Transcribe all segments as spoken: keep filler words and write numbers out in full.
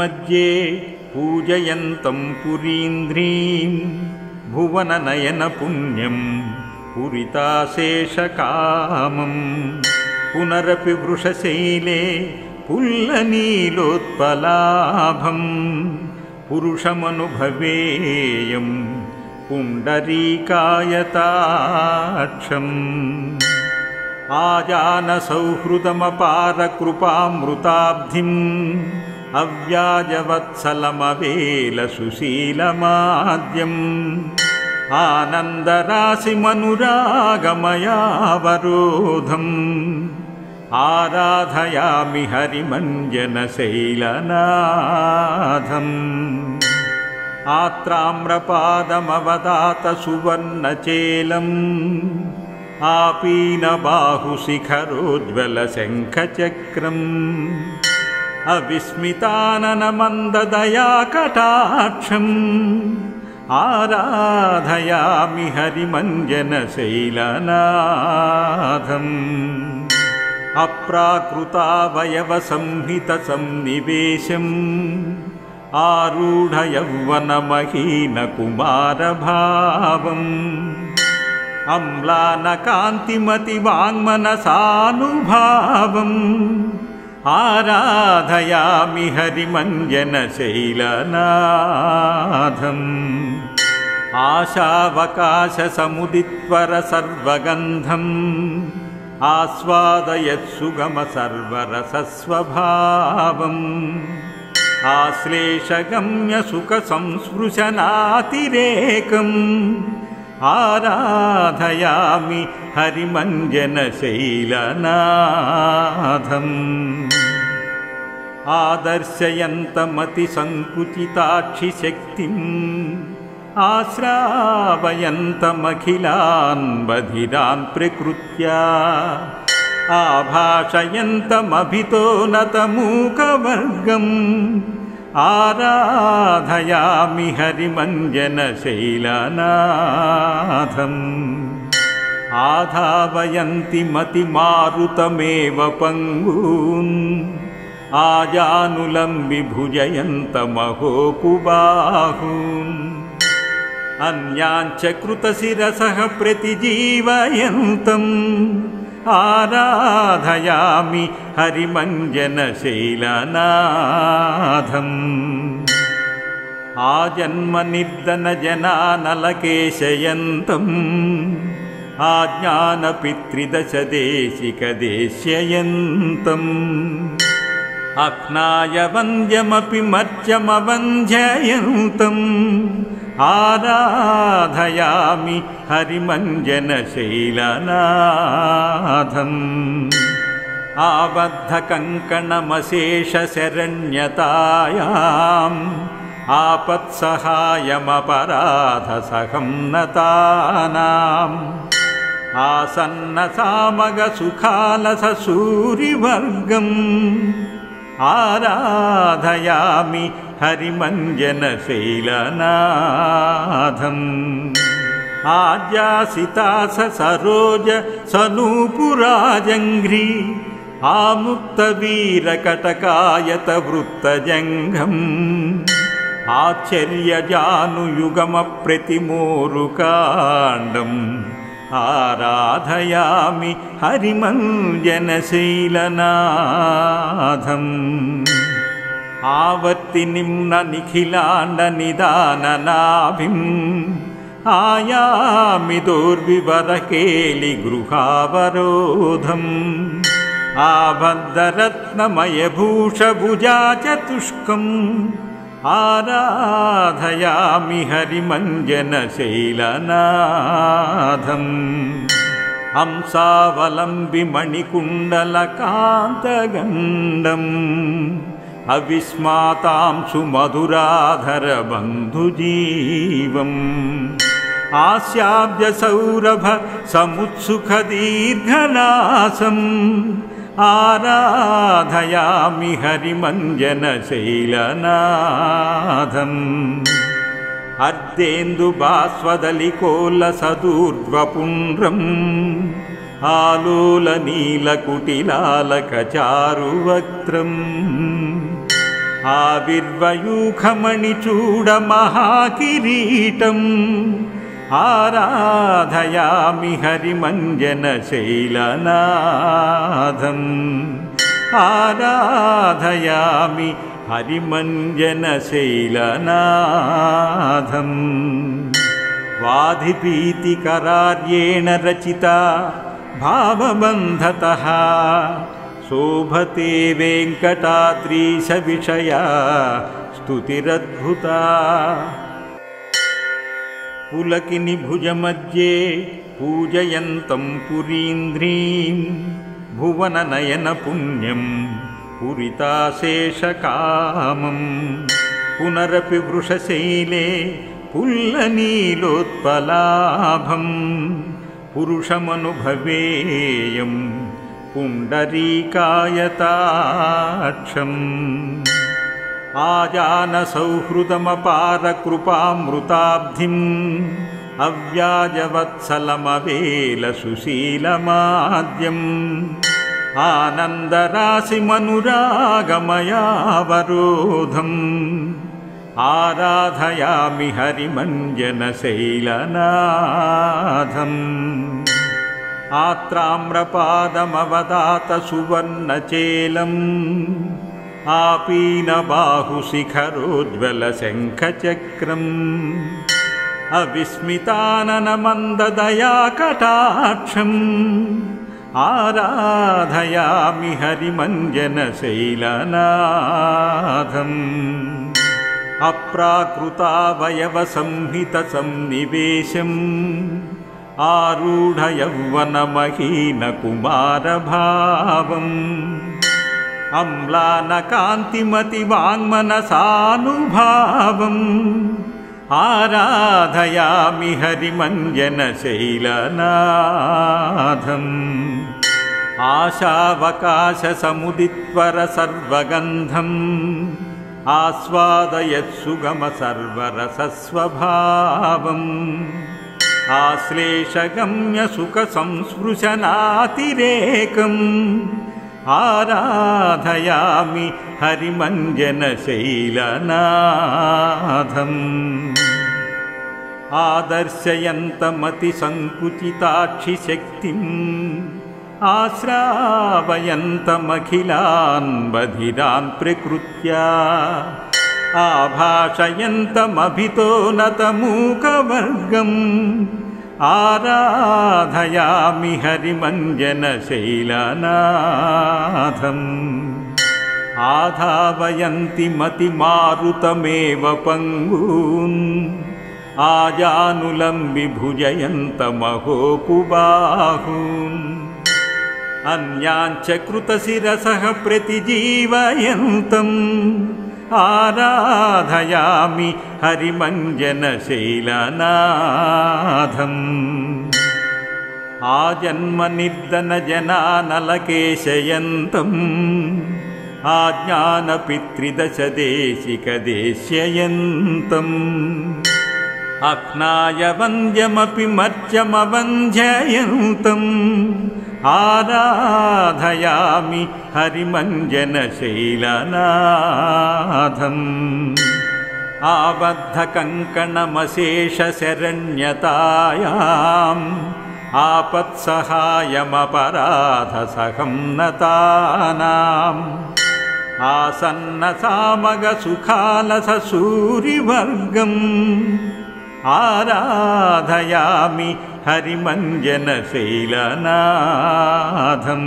मध्ये पूजयन्तं पुरीन्द्रीं भुवननयनपुण्यं पुरिताशेषकामं पुनरपि वृषशैले पुल्लनीलोत्पलाभं पुरुषमनुभवेयं पुण्डरीकायताक्षम् आजानसौहृदमपारकृपामृताब्धिम् अव्याजवत्सलमवेलसुशीलमाद्यम् आनन्दराशिमनुरागमयावरोधम् आराधयामि हरिमञ्जनशैलनाथम् आत्राम्रपादमवदातसुवर्णचेलम् आपीनबाहुशिखरोज्ज्वलशङ्खचक्रम् अविस्मिताननमन्ददयाकटाक्षम् आराधयामि हरिमञ्जनशैलनाथम् अप्राकृतावयवसंहितसन्निवेशम् आरूढयौवनमहीनकुमारभावम् अम्लानकान्तिमतिवाङ्मनसानुभावम् आराधयामि हरिमञ्जनशैलनाथम् आशावकाशसमुदित्वरसर्वगन्धम् आस्वादयत्सुगमसर्वरसस्वभावम् आश्लेषगम्यसुखसंस्पृशनातिरेकम् आराधयामि हरिमञ्जनशैलनाथम् आदर्शयन्तमतिसङ्कुचिताक्षिशक्तिम् आश्रावयन्तमखिलान् बधिरान् प्रकृत्या आभाषयन्तमभितोनतमूकवर्गम् आराधयामि हरिमञ्जनशैलनाथम् आधावयन्ति मतिमारुतमेव पङ्गून् आजानुलम्बि भुजयन्तमहोकुबाहून् अन्याञ्च कृतशिरसः प्रतिजीवयन्तम् आराधयामि हरिमञ्जनशैलनाथम् आजन्मनिर्दनजनानलकेशयन्तम् आज्ञानपितृदशदेशिकदेश्ययन्तम् अह्नायवन्द्यमपि मर्त्यमवन्ध्ययन्तम् आराधयामि हरिमञ्जनशैलनाथम् आबद्धकङ्कणमशेषशरण्यतायाम् आपत्सहायमपराधसहं नतानाम् आसन्नसामगसुखालससूरिवर्गम् आराधयामि हरिमञ्जनशैलनाथम् आज्यासितास सरोज सनूपुराजङ्घ्रि आमुक्तवीरकटकायतवृत्तजङ्घम् आश्चर्यजानुयुगमप्रतिमोरुकाण्डम् आराधयामि हरिमञ्जनशैलनाथम् आवर्तिनिम्ननिखिलाण्डनिदाननाभिम् आयामि दोर्विवरकेलिगृहावरोधम् आबद्धरत्नमयभूषभुजाचतुष्कम् आराधयामि हरिमञ्जनशैलनाथम् हंसावलम्बिमणिकुण्डलकान्तगण्डम् अविस्मातां सुमधुराधरबन्धुजीवम् आस्याब्जसौरभ समुत्सुखदीर्घनासम् आराधयामि हरिमञ्जनशैलनाथम् अर्धेन्दुबास्वदलिकोलसदूर्ध्वपुण्ड्रम् आलोलनीलकुटिलालकचारुवक्त्रम् आविर्वयूखमणिचूडमहाकिरीटम् आराधयामि हरिमञ्जनशैलनाथम् आराधयामि हरिमञ्जनशैलनाथम् वाधिभीतिकरार्येण रचिता भावबन्धतः शोभते वेङ्कटाद्रीशविषया स्तुतिरद्भुता पुलकिनि भुजमध्ये पूजयन्तं पुरीन्द्रीं भुवननयनपुण्यं पुरिताशेषकामं पुनरपि वृषशैले पुल्लनीलोत्पलाभं पुरुषमनुभवेयं पुण्डरीकायताक्षम् आजानसौहृदमपारकृपामृताब्धिम् अव्याजवत्सलमवेलसुशीलमाद्यम् आनन्दराशिमनुरागमयावरोधम् आराधयामि हरिमञ्जनशैलनाथम् आत्राम्रपादमवदातसुवर्णचेलम् आपीनबाहुशिखरोज्ज्वलशङ्खचक्रम् अविस्मिताननमन्ददयाकटाक्षम् आराधयामि हरिमञ्जनशैलनाथम् अप्राकृतावयवसंहितसन्निवेशम् आरूढयौवनमहीनकुमारभावम् अम्लानकान्तिमतिवाङ्मनसानुभावम् आराधयामि हरिमञ्जनशैलनाथम् आशावकाशसमुदित्वरसर्वगन्धम् आस्वादयत्सुगमसर्वरसस्वभावम् आश्लेषगम्यसुखसंस्पृशनातिरेकम् आराधयामि हरिमञ्जनशैलनाथम् आदर्शयन्तमतिसङ्कुचिताक्षिशक्तिम् आश्रावयन्तमखिलान् बधिरान् प्रकृत्या आभाषयन्तमभितोनतमूकवर्गम् आराधयामि हरिमञ्जनशैलनाथम् आधावयन्ति मतिमारुतमेव पङ्गून् आजानुलम्बि भुजयन्तमहोकुबाहून् अन्याञ्च कृतशिरसः प्रतिजीवयन्तम् आराधयामि हरिमञ्जनशैलनाथम् आजन्मनिर्दनजनानलकेशयन्तम् आज्ञानपितृदशदेशिकदेश्ययन्तम् अह्नायवन्द्यमपि मर्त्यमवन्ध्ययन्तम् आराधयामि हरिमञ्जनशैलनाथम् आबद्धकङ्कणमशेषशरण्यतायाम् आपत्सहायमपराधसहं नतानाम् आसन्नसामगसुखालससूरिवर्गम् आराधयामि हरिमञ्जनशैलनाथम्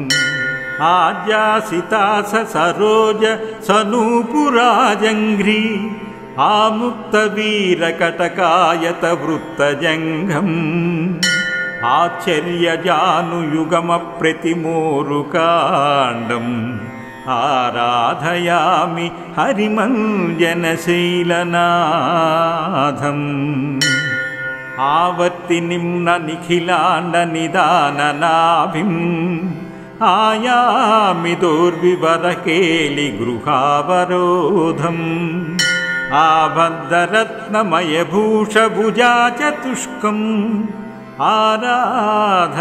आज्यासितास सरोज सनूपुराजङ्घ्रि आमुक्तवीरकटकायतवृत्तजङ्घम् आश्चर्यजानुयुगमप्रतिमोरुकाण्डम् आराधयामि हरिमञ्जनशैलनाथम् आवर्तिनिम्ननिखिलाण्डनिदाननाभिम् आयामि दोर्विवरकेलिगृहावरोधम् आबद्धरत्नमयभूषभुजाचतुष्कम्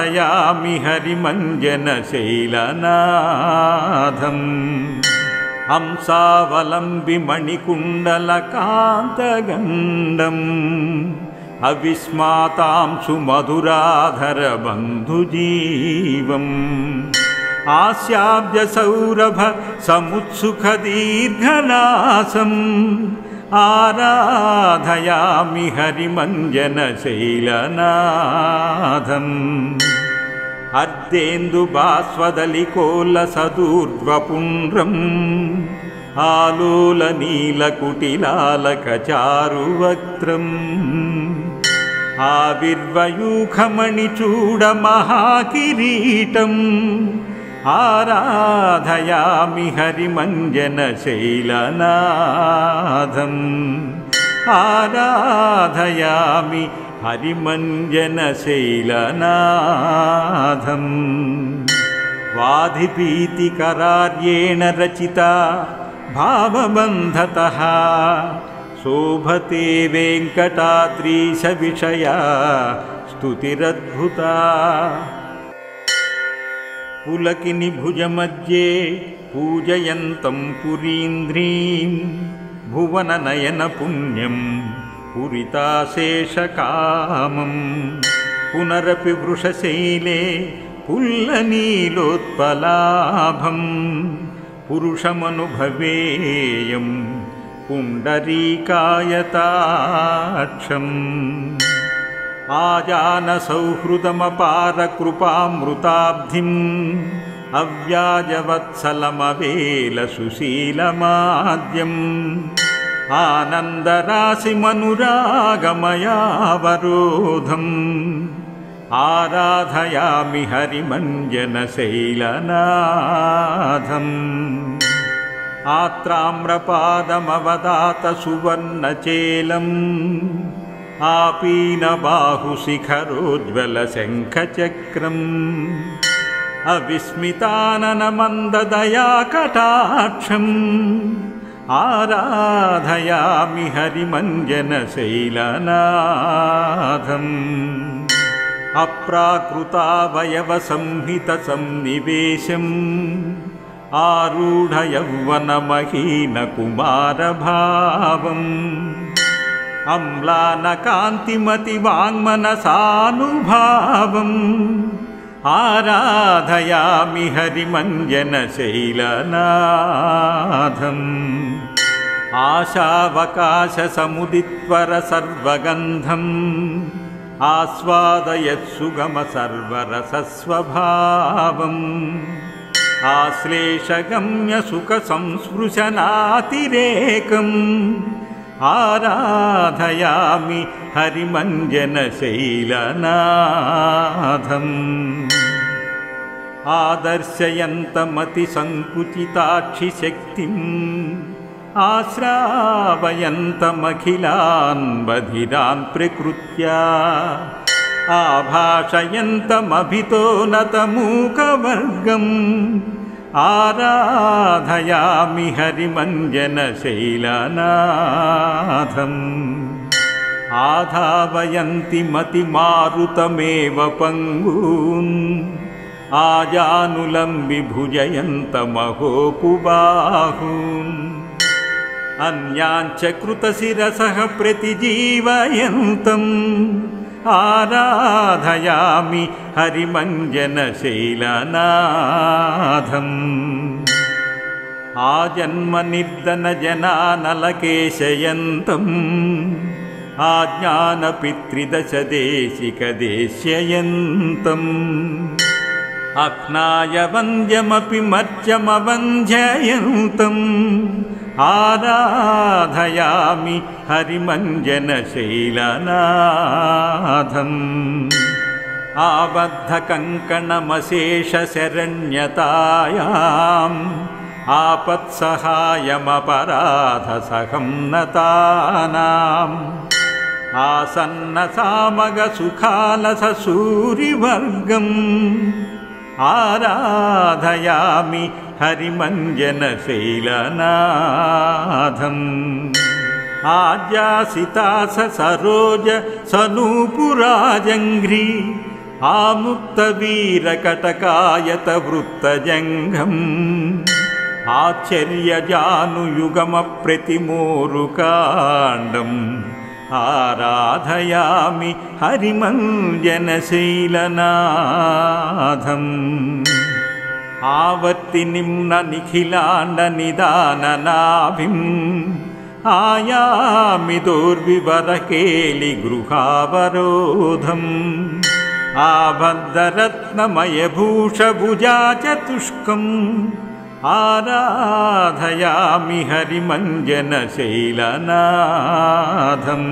आराधयामि हरिमञ्जनशैलनाथम् హంసావలంబి మణికుండలకాంతగండం అవిస్మాతాంశు మధురాధర బంధుజీవం ఆస్యాబ్జ సౌరభ సముత్సుఖ దీర్ఘనాసం ఆరాధయామి హరిమంజన శైలనాథం అర్ధేందు బాస్వదలికోల సదూర్ధ్వపుండ్రం ఆలోల నీలకుటిలాలక చారువక్త్రం ఆవిర్వయూఖమణి చూడ మహాకిరీటం ఆరాధయామి హరిమంజన శైలనాథం ఆరాధయామి హరిమంజన శైలనాథం వాధిపీతికరార్యేణ రచిత భావబంధతః శోభతే వెంకటాద్రీశ విషయా స్తుతిరద్భుతా పులకిని భుజమధ్యే పూజయంతం పురీంద్రీం భువననయన పుణ్యం పురితాశేషకామం పునరపి వృషశైలే పుల్లనీలోత్పలాభం పురుషమనుభవేయం పుండరీకాయతాక్షం ఆజానసౌహృదమపారకృపామృతాబ్ధిం అవ్యాజవత్సలమవేల సుశీలమాద్యం ఆనందరాశిమనురాగమయావరోధం ఆరాధయామి హరిమంజన శైలనాథం ఆత్రామ్రపాదమవదాత సువర్ణచేలం ఆపీనబాహుశిఖరోజ్వల శంఖచక్రం అవిస్మితాననమందదయాకటాక్షం ఆరాధయామి హరిమంజన శైలనాథం అప్రాకృతావయవ సంహిత సన్నివేశం ఆరూఢయౌవనమహీన కుమారభావం అమ్లానకాంతిమతి వాంగ్మనసానుభావం ఆరాధయామి హరిమంజన శైలనాథం ఆశావకాశ సముదిత్వర సర్వగంధం ఆస్వాదయత్సుగమ సర్వరసస్వభావం ఆశ్లేషగమ్య సుఖ సంస్పృశనాతిరేకం ఆరాధయామి హరిమంజన శైలనాథం ఆదర్శయంతమతి సంకుచితాక్షి శక్తిం ఆశ్రావయంతమఖిలాన్ బధిరాన్ ప్రకృత్యా ఆభాషయంతమభితోనతమూకవర్గం ఆరాధయామి హరిమంజన శైలనాథం ఆధావయంతి మతిమారుతమేవ పంగూన్ ఆజానులంబి భుజయంతమహోకుబాహూన్ అన్యాంచ కృతశిరసః ప్రతిజీవయంతం ఆరాధయామి హరిమంజన శైలనాథం ఆజన్మ నిర్దన జనానలకేశయంతం ఆజ్ఞాన పితృదశ దేశిక దేశ్యయంతం అఖ్నాయ వంద్యమపి మర్త్యమవంధ్యయంతం ఆరాధయామి హరిమంజన శైలనాథం ఆబద్ధ కంకణమశేష శరణ్యతాయాం ఆపత్సహాయమపరాధ సహం నతానాం ఆసన్న సామగ సుఖాలస సూరివర్గం ఆరాధయామి హరిమంజన శైలనాథం ఆజ్యాసితాస సరోజ సనూపురాజంఘ్రి ఆముక్త వీరకటకాయత వృత్తజంఘం आश्चर्यजानुयुगमप्रतिमोरुकाण्डम् आराधयामि हरिमञ्जनशैलनाथम् आवर्तिनिम्न निखिलाण्डनिदाननाभिम् आयामि दोर्विवरकेलिगृहावरोधम् आबद्धरत्नमयभूषभुजा चतुष्कम् आराधयामि हरिमञ्जनशैलनाथम्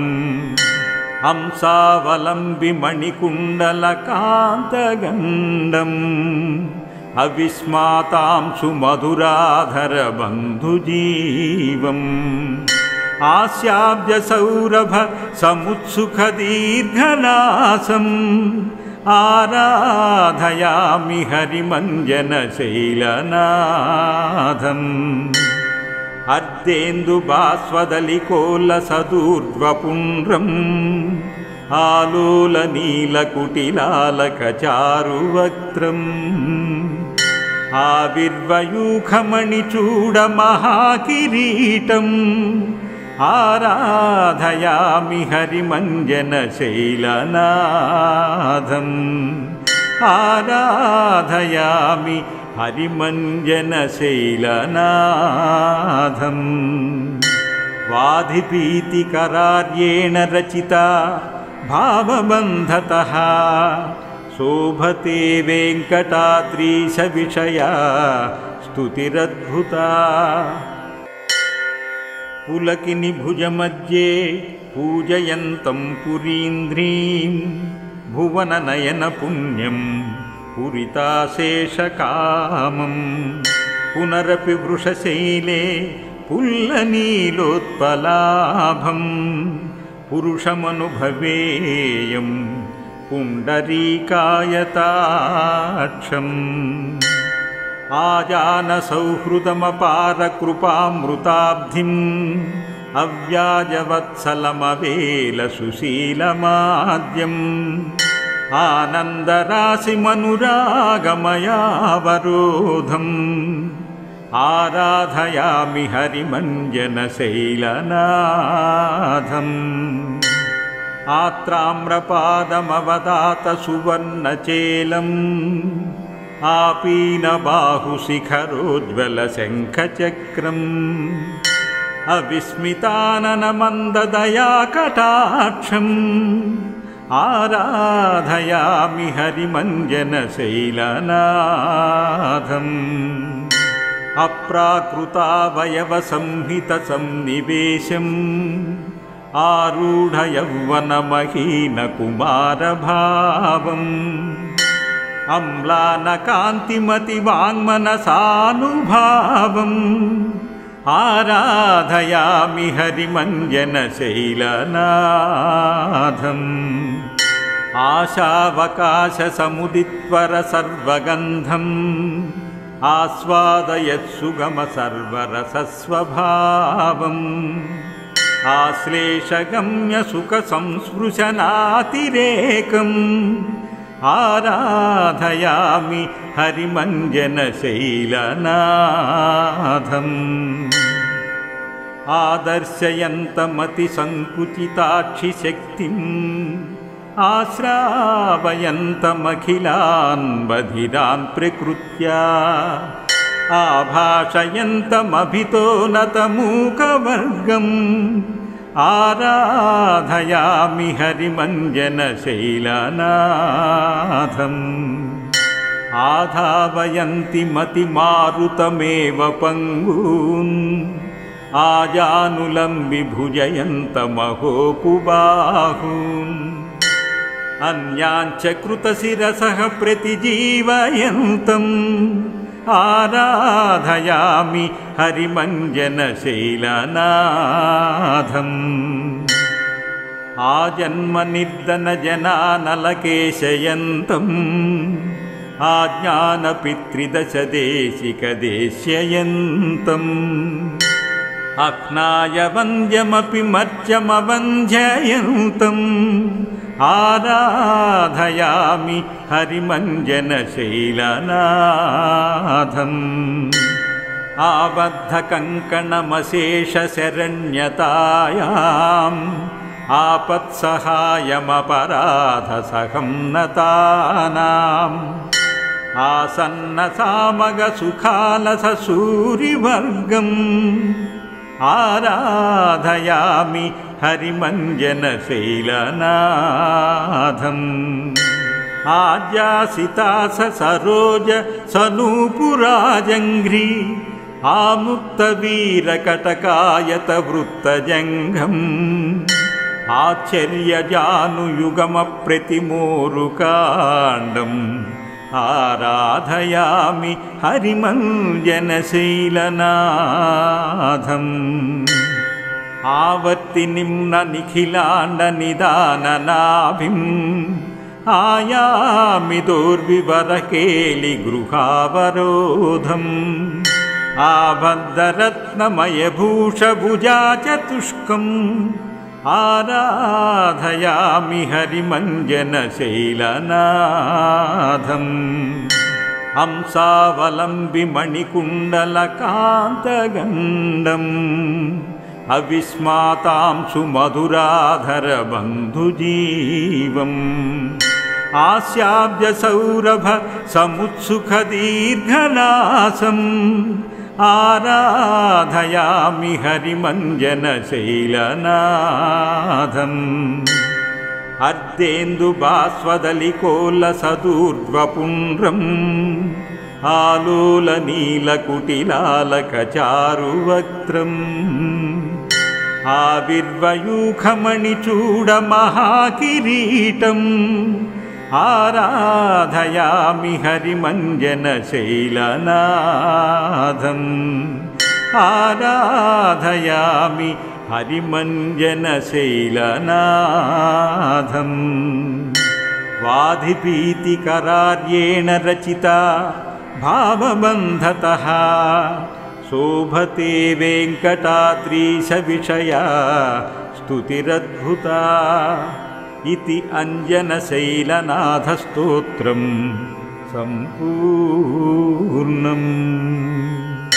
हंसावलम्बिमणिकुण्डलकान्तगण्डम् अविस्मातां सुमधुराधरबन्धुजीवम् आस्याब्जसौरभ समुत्सुखदीर्घनासम् आराधयामि हरिमञ्जनशैलनाथम् अर्धेन्दुबास्वदलिकोलसदूर्ध्वपुण्ड्रम् आलोलनीलकुटिलालकचारुवक्त्रम् आविर्वयूखमणिचूडमहाकिरीटम् आराधयामि हरिमञ्जनशैलनाथम् आराधयामि हरिमञ्जनशैलनाथम् वाधिभीतिकरार्येण रचिता भावबन्धतः शोभते वेङ्कटाद्रीशविषया स्तुतिरद्भुता पुलकिनि भुजमध्ये पूजयन्तं पुरीन्द्रीं भुवननयनपुण्यं पुरिताशेषकामं पुनरपि वृषशैले पुल्लनीलोत्पलाभं पुरुषमनुभवेयं पुण्डरीकायताक्षम् आजानसौहृदमपारकृपामृताब्धिम् अव्याजवत्सलमवेलसुशीलमाद्यम् आनन्दराशिमनुरागमयावरोधम् आराधयामि हरिमञ्जनशैलनाथम् आत्राम्रपादमवदातसुवर्णचेलम् आपीनबाहुशिखरोज्ज्वलशङ्खचक्रम् अविस्मिताननमन्ददयाकटाक्षम् आराधयामि हरिमञ्जनशैलनाथम् अप्राकृतावयवसंहितसन्निवेशम् आरूढयौवनमहीनकुमारभावम् अम्लानकान्तिमतिवाङ्मनसानुभावम् आराधयामि हरिमञ्जनशैलनाथम् आशावकाशसमुदित्वरसर्वगन्धम् आस्वादयत्सुगमसर्वरसस्वभावम् आश्लेषगम्यसुखसंस्पृशनातिरेकम् आराधयामि हरिमञ्जनशैलनाथम् आदर्शयन्तमतिसङ्कुचिताक्षिशक्तिम् आश्रावयन्तमखिलान् बधिरान् प्रकृत्या आभाषयन्तमभितोनतमूकवर्गम् आराधयामि हरिमञ्जनशैलनाथम् आधावयन्ति मतिमारुतमेव पङ्गून् आजानुलम्बिभुजयन्तमहोकुबाहून् अन्याञ्च कृतशिरसः प्रतिजीवयन्तम् आराधयामि हरिमञ्जनशैलनाथम् आजन्मनिर्दनजनानलकेशयन्तम् आज्ञानपितृदशदेशिकदेश्ययन्तम् अह्नायवन्द्यमपि मर्त्यमवन्ध्ययन्तम् आराधयामि हरिमञ्जनशैलनाथम् आबद्धकङ्कणमशेषशरण्यतायाम् आपत्सहायमपराधसहं नतानाम् आसन्नसामगसुखालससूरिवर्गम् आराधयामि हरिमञ्जनशैलनाथम् आज्यासितास सरोज सनूपुराजङ्घ्रि आमुक्तवीरकटकायतवृत्तजङ्घम् आश्चर्यजानुयुगमप्रतिमोरुकाण्डम् आराधयामि हरिमञ्जनशैलनाथम् आवर्तिनिम्ननिखिलाण्डनिदाननाभिम् आयामि दोर्विवरकेलिगृहावरोधम् आबद्धरत्नमयभूषभुजाचतुष्कम् आराधयामि हरिमञ्जनशैलनाथम् हंसावलम्बिमणिकुण्डलकान्तगण्डम् अविस्मातां सुमधुराधरबन्धुजीवम् आस्याब्जसौरभ समुत्सुखदीर्घनासम् आराधयामि हरिमञ्जनशैलनाथम् अर्धेन्दुबास्वदलिकोल्लसदूर्ध्वपुण्ड्रम् आलोलनीलकुटिलालकचारुवक्त्रम् आविर्वयूखमणिचूडमहाकिरीटम् आराधयामि हरिमञ्जनशैलनाथम् आराधयामि हरिमञ्जनशैलनाथम् वाधिपीतिकरार्येण रचिता भावबन्धतः शोभते वेङ्कटाद्रीशविषया स्तुतिरद्भुता इति अञ्जनशैलनाथस्तोत्रम् सम्पूर्णम्।